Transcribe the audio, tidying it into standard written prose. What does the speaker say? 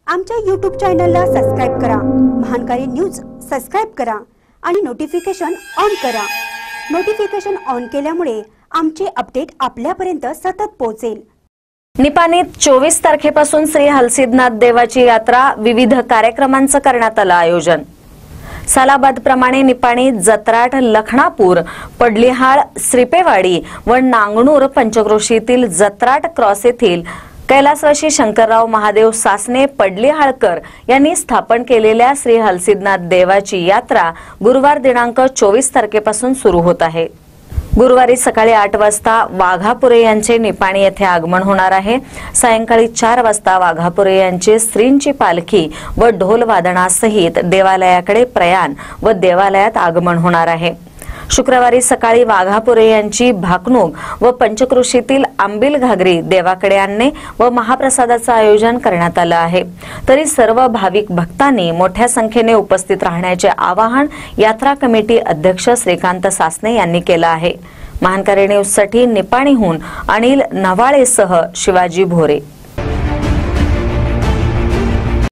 आमच्या YouTube चॅनलला subscribe करा, महानकारी न्यूज सबस्क्राइब करा आणि नोटिफिकेशन ऑन करा। नोटिफिकेशन ऑन केल्यामुळे आमचे अपडेट आपल्यापर्यंत सतत पोहोचेल। निपाणीत 24 तारखेपासून श्री हलसिद्धनाथ देवाची यात्रा विविध कार्यक्रमांचं करण्यात आलं आयोजन। सालाबादप्रमाणे निपाणी, जत्राट, लखनापूर, पडलीहाळ, श्रीपेवाडी व नांगणूर पंचक्रोशीतील जत्राट क्रॉस येथील कैलासवासी शंकरराव महादेव सासने पडलीहाळकर यांनी स्थापन केलेल्या श्री हलसिद्धनाथ देवाची यात्रा गुरुवार दिनांक 24 तारखेपासून सुरू होत आहे। गुरुवारी सकाळी 8 वाजता वाघापुरे यांचे निपाणी येथे आगमन होणार आहे। सायंकाळी 4 वाजता वाघापुरे यांचे श्रींची पालखी व ढोल वादनासहित देवालयाकडे प्रयाण व देवालयात आगमन होणार आहे। शुक्रवारी सकाळी वाघापुरे यांची भाकणूक व पंचक्रोशीतील आंबील घागरी देवाकडे आणणे व महाप्रसादाचं आयोजन करण्यात आलं आहे। तरी सर्व भाविक भक्तांनी मोठ्या संख्येने उपस्थित राहण्याचे आवाहन यात्रा कमिटी अध्यक्ष श्रीकांत सासने यांनी केलं आहे। महानकारी न्यूजसाठी निपाणीहून अनिल नवाळेसह शिवाजी भोरे।